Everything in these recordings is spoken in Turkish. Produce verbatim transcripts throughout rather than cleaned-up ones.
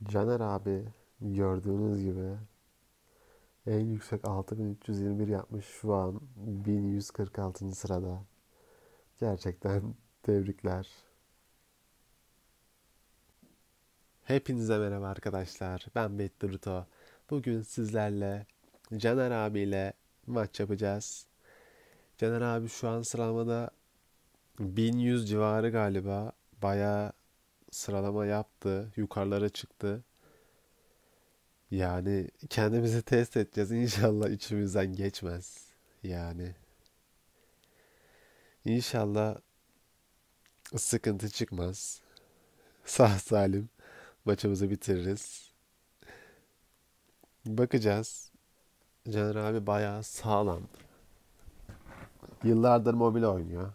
Caner abi gördüğünüz gibi en yüksek altı bin üç yüz yirmi bir yapmış, şu an bin yüz kırk altıncı sırada. Gerçekten tebrikler. Hepinize merhaba arkadaşlar. Ben Betturuto. Bugün sizlerle Caner abiyle maç yapacağız. Caner abi şu an sıralamada bin yüz civarı galiba. Bayağı sıralama yaptı. Yukarılara çıktı. Yani kendimizi test edeceğiz. İnşallah içimizden geçmez. Yani inşallah sıkıntı çıkmaz. Sağ salim maçımızı bitiririz. Bakacağız. Caner abi bayağı sağlam. Yıllardır mobil oynuyor.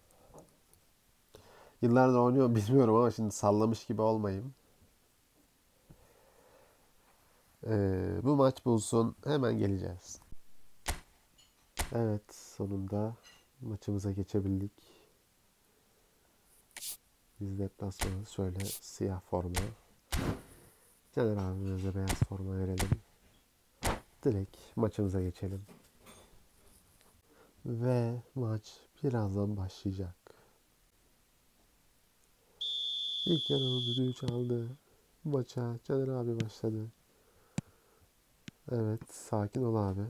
Yıllardır oynuyor mu bilmiyorum ama şimdi sallamış gibi olmayayım. Ee, bu maç bulsun, hemen geleceğiz. Evet, sonunda maçımıza geçebildik. Biz deplasmanız şöyle siyah forma. Caner abimize beyaz forma verelim. Direkt maçımıza geçelim. Ve maç birazdan başlayacak. İlk yarının düdüğü çaldı. Maça Caner abi başladı. Evet, sakin ol abi.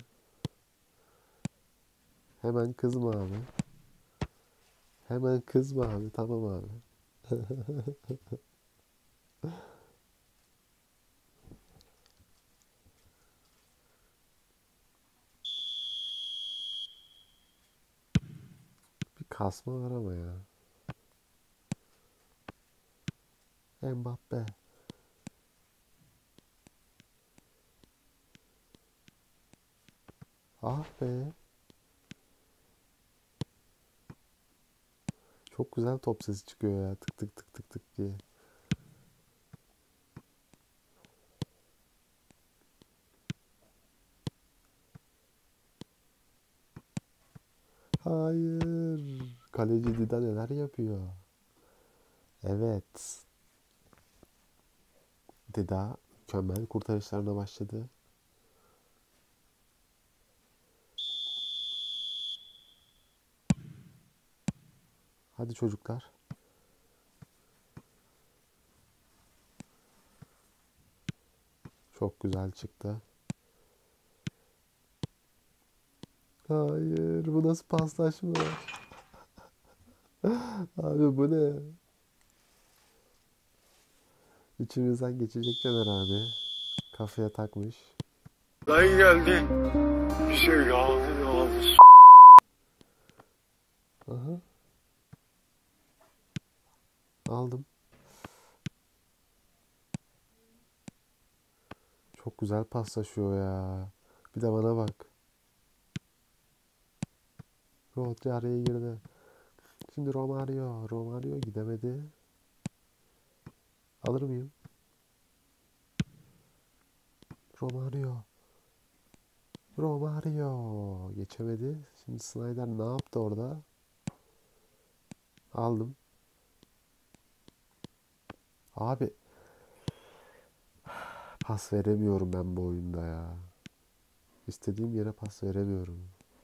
Hemen kızma abi. Hemen kızma abi, tamam abi. Bir kasma var ama ya. Mbappe. Ah be. Çok güzel top sesi çıkıyor ya. Tık tık tık tık tık diye. Hayır. Kaleci Dida neler yapıyor? Evet. Dida mükemmel kurtarışlarına başladı. Hadi çocuklar. Çok güzel çıktı. Hayır. Bu nasıl paslaşma? Abi bu ne? İçimizden geçecek Caner abi. Kafaya takmış. Lan geldi. Bir şey yağdı yağdı. Aha, aldım. Çok güzel paslaşıyor ya. Bir de bana bak. Rodri araya girdi. Şimdi Romario. Romario gidemedi. Alır mıyım? Romario. Romario. Geçemedi. Şimdi Snyder ne yaptı orada? Aldım. Abi pas veremiyorum ben bu oyunda ya. İstediğim yere pas veremiyorum.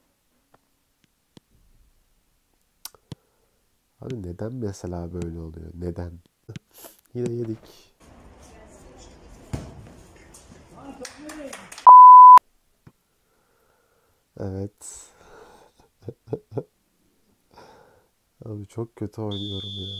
Abi neden mesela böyle oluyor? Neden? Yine yedik. Evet. Abi çok kötü oynuyorum ya.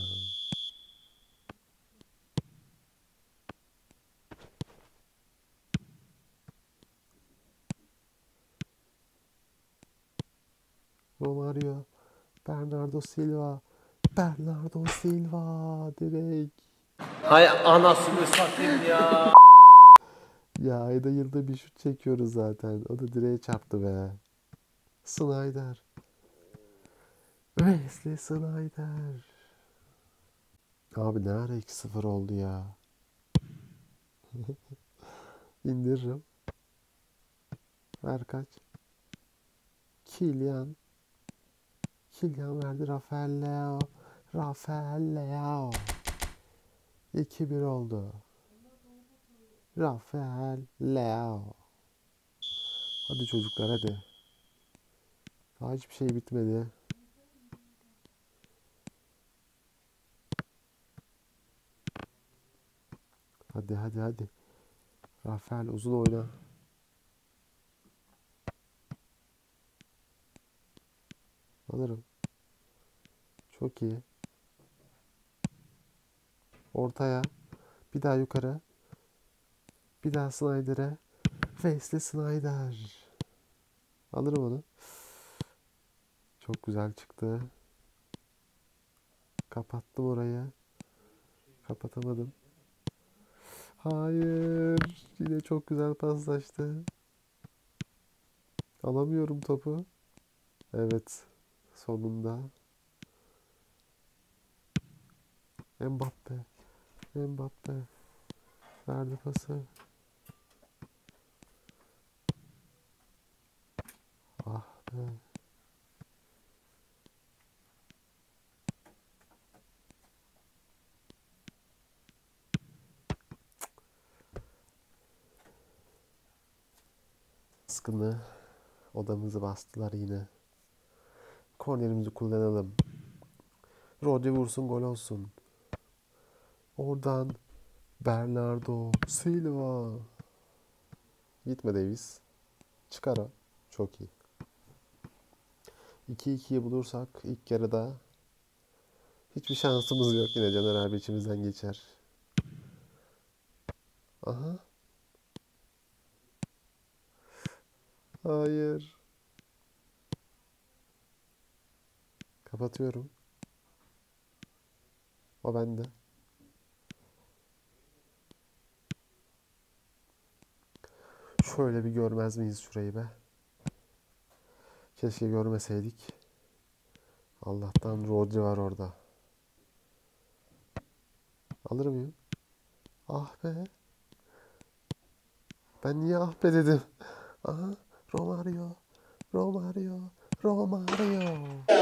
Romario. Bernardo Silva. Bernardo Silva. Direkt. Hay anasını satayım ya. Ya ayda yılda bir şut çekiyoruz zaten. O da direğe çarptı be. Snyder. Wesley Snyder. Abi ne ara iki sıfır oldu ya. İndiririm. Ver kaç. Kylian. Kylian verdi. Rafael Leao. Rafael Leao. iki bir oldu. Rafael Leao. Hadi çocuklar hadi. Daha hiçbir şey bitmedi. Hadi hadi hadi. Rafael uzun oyna. Alırım. Çok iyi. Ortaya. Bir daha yukarı. Bir daha Snyder'e. Wesley Snyder. Alırım onu. Çok güzel çıktı. Kapattım orayı. Kapatamadım. Hayır. Yine çok güzel paslaştı. Alamıyorum topu. Evet. Sonunda. Mbappe. Mbappe. Verdi pası. Ah be. Baskını odamızı bastılar yine. Kornerimizi kullanalım. Rodri vursun gol olsun. Oradan Bernardo Silva. Gitme Davis. Çıkar o. Çok iyi. iki ikiyi bulursak ilk yarıda hiçbir şansımız yok. Yine Caner abi içimizden geçer. Aha. Hayır. Kapatıyorum. O bende. Şöyle bir görmez miyiz şurayı be? Keşke görmeseydik. Allah'tan Rodri var orada. Alır mıyım? Ah be. Ben niye ah be dedim? Aha. Romario. Romario. Romario.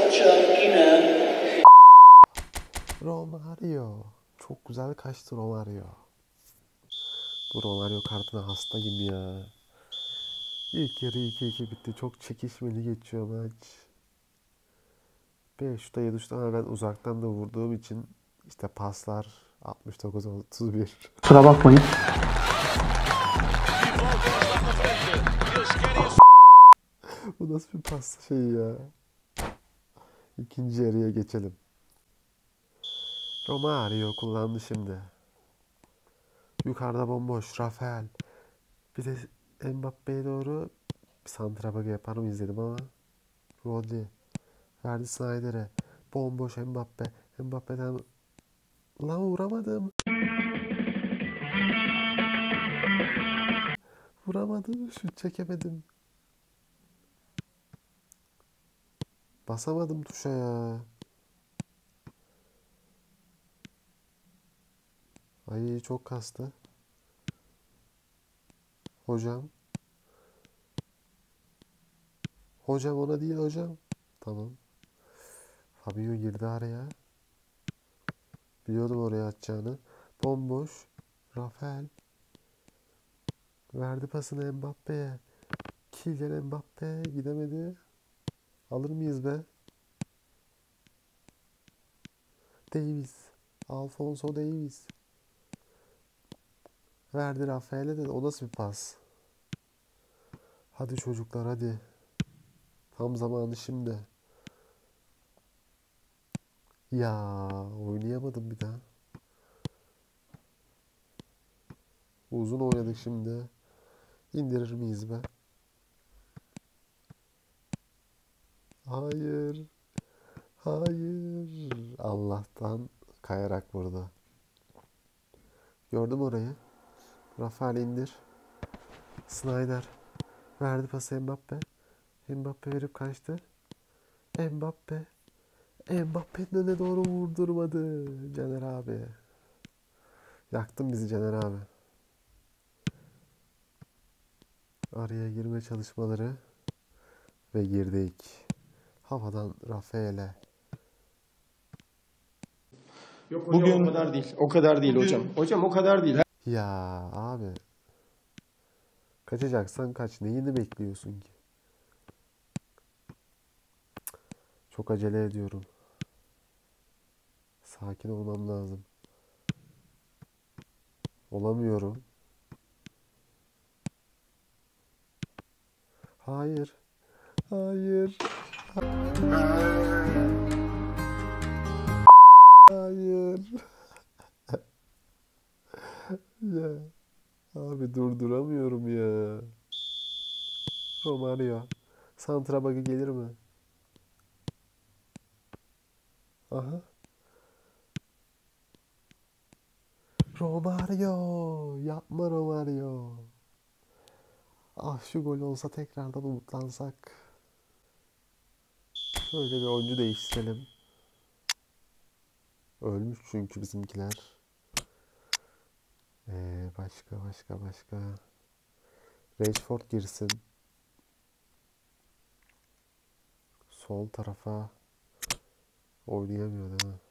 Romario. Çok güzel kaçtı Romario. Bu Romario kartına hastayım ya. İlk yarı iki iki bitti. Çok çekişmeli geçiyor maç. beş şuta yedi şuta ama ben uzaktan da vurduğum için işte paslar altmış dokuz otuz bir. Kusura bakmayın. Bu nasıl bir pas şey ya. İkinci yarıya geçelim. Romario kullandı şimdi. Yukarıda bomboş. Rafael. Bir de Mbappe'ye doğru bir santrafor yapar mı izledim ama. Rodri. Verdi Snyder'e. Bomboş Mbappe. Mbappe'den lan vuramadım. Vuramadım. Şut çekemedim. Basamadım tuşa ya. Ay çok kastı. Hocam. Hocam ona değil hocam. Tamam. Fabio girdi araya. Biliyordum oraya atacağını. Bomboş. Rafael. Verdi pasını Mbappe'ye. Kylian Mbappe gidemedi. Alır mıyız be? Davis. Alfonso Davis. Verdi Rafael'e de o nasıl bir pas? Hadi çocuklar hadi. Tam zamanı şimdi. Ya oynayamadım bir daha. Uzun oynadık şimdi. İndirir miyiz be? Hayır. Hayır. Allah'tan kayarak burada. Gördüm orayı. Rafael indir. Snyder. Verdi pası Mbappe. Mbappe verip kaçtı. Mbappe. Mbappe'nin önüne doğru vurdurmadı. Caner abi. Yaktın bizi Caner abi. Araya girme çalışmaları. Ve girdik. Havadan Rafael'e. Bugün o kadar değil. O kadar değil hocam. Hocam o kadar değil. Ya abi. Kaçacaksan kaç. Neyini bekliyorsun ki? Çok acele ediyorum. Sakin olmam lazım. Olamıyorum. Hayır. Hayır. Hayır. Ya. Abi durduramıyorum ya. Romario. Santra bug'ı gelir mi? Aha. Romario. Yapma Romario. Ah şu gol olsa tekrardan umutlansak. Şöyle bir oyuncu değiştirelim. Ölmüş çünkü bizimkiler. Ee, başka başka başka. Rashford girsin. Sol tarafa oynayamıyor değil mi?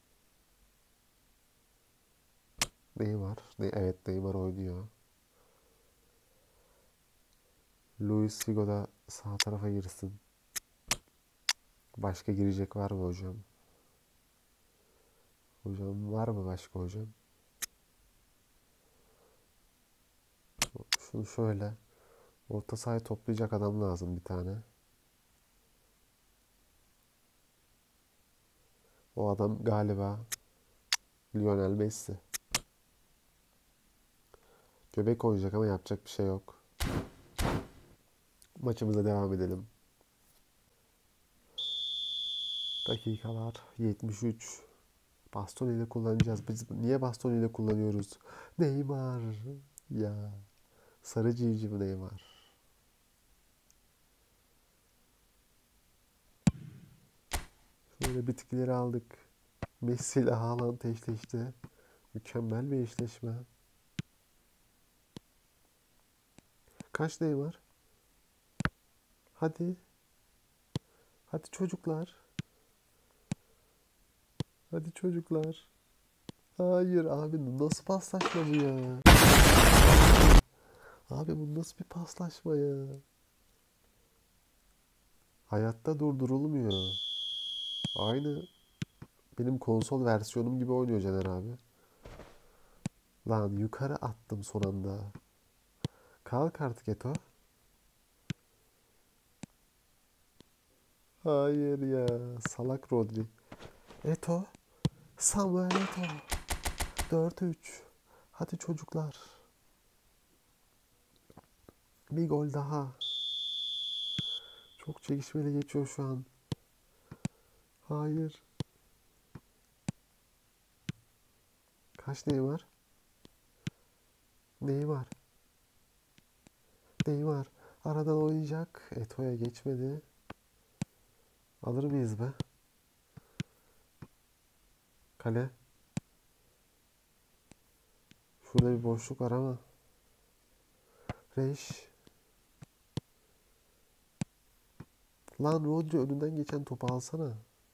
Neymar. Ne evet Neymar oynuyor. Luis Figo da sağ tarafa girsin. Başka girecek var mı hocam? Hocam var mı başka hocam? Şunu şöyle. Orta sahayı toplayacak adam lazım bir tane. O adam galiba Lionel Messi. Göbek oynayacak ama yapacak bir şey yok. Maçımıza devam edelim. Dakikalar yetmiş üç. Baston ile kullanacağız. Biz niye baston ile kullanıyoruz? Neymar. Ya. Sarı civciv Neymar. Şöyle bitkileri aldık. Messi ile Haaland eşleşti. Mükemmel bir eşleşme. Kaç Neymar? Hadi. Hadi çocuklar. Hadi çocuklar. Hayır abi nasıl paslaşma bu ya? Abi bu nasıl bir paslaşma ya? Hayatta durdurulmuyor. Aynı benim konsol versiyonum gibi oynuyor Caner abi. Lan yukarı attım son anda. Kalk artık Eto. Hayır ya. Salak Rodri. Eto. Samuel Eto. dört üç. Hadi çocuklar. Bir gol daha. Çok çekişmeli geçiyor şu an. Hayır. Kaç Neymar? Neymar. Neymar. Aradan oynayacak. Eto'ya geçmedi. Alır mıyız be? Kale. Şurada bir boşluk var ama. Reş. Lan Rodri önünden geçen topu alsana.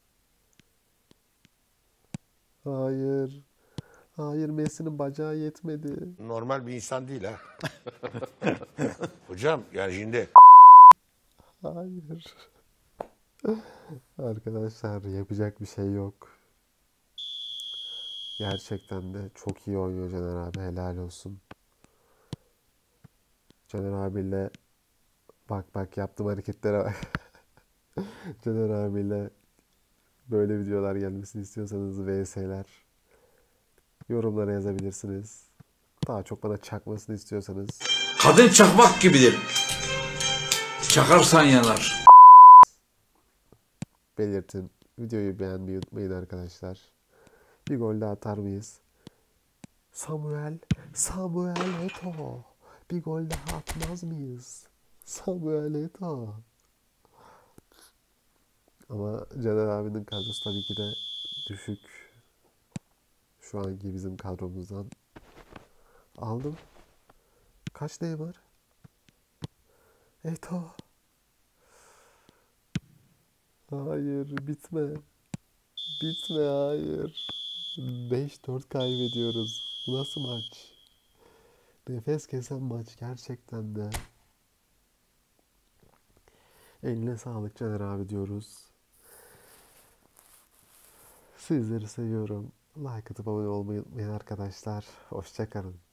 Hayır. Hayır Messi'nin bacağı yetmedi. Normal bir insan değil ha. Hocam yani şimdi Hayır. Arkadaşlar yapacak bir şey yok. Gerçekten de çok iyi oynuyor Caner abi. Helal olsun. Caner abiyle bak bak yaptığım hareketlere bak. Caner abiyle böyle videolar gelmesini istiyorsanız V S'ler yorumlara yazabilirsiniz. Daha çok bana çakmasını istiyorsanız Kadın çakmak gibidir. Çakarsan yanar. belirtin. Videoyu beğenmeyi unutmayın arkadaşlar. Bir gol daha atar mıyız? Samuel, Samuel Eto'o. Bir gol daha atmaz mıyız? Samuel Eto'o. Ama Caner abinin kadrosu tabii ki de düşük. Şu anki bizim kadromuzdan. Aldım. Kaç Neymar? Eto'o. Hayır bitme. Bitme hayır. beş dört kaybediyoruz. Bu nasıl maç? Nefes kesen maç gerçekten de. Eline sağlık Caner abi diyoruz. Sizleri seviyorum. Like atıp abone olmayı unutmayın arkadaşlar. Hoşça kalın.